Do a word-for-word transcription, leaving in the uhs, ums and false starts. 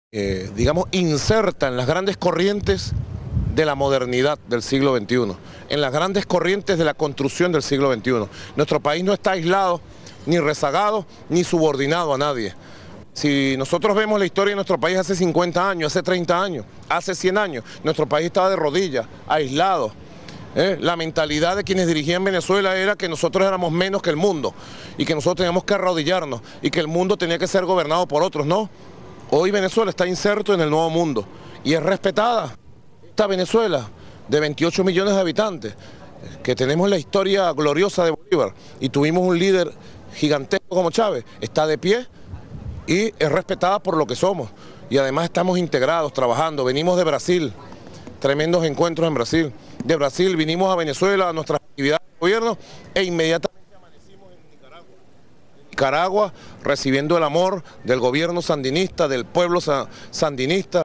eh, digamos, inserta en las grandes corrientes de la modernidad del siglo veintiuno, en las grandes corrientes de la construcción del siglo veintiuno. Nuestro país no está aislado, ni rezagado, ni subordinado a nadie. Si nosotros vemos la historia de nuestro país hace cincuenta años, hace treinta años, hace cien años, nuestro país estaba de rodillas, aislado. ¿Eh? La mentalidad de quienes dirigían Venezuela era que nosotros éramos menos que el mundo y que nosotros teníamos que arrodillarnos y que el mundo tenía que ser gobernado por otros. No, hoy Venezuela está inserto en el nuevo mundo y es respetada. Esta Venezuela de veintiocho millones de habitantes, que tenemos la historia gloriosa de Bolívar y tuvimos un líder gigantesco como Chávez, está de pie y es respetada por lo que somos. Y además estamos integrados, trabajando. Venimos de Brasil, tremendos encuentros en Brasil. De Brasil vinimos a Venezuela, a nuestras actividades de gobierno, e inmediatamente amanecimos en Nicaragua. En Nicaragua, recibiendo el amor del gobierno sandinista, del pueblo sandinista.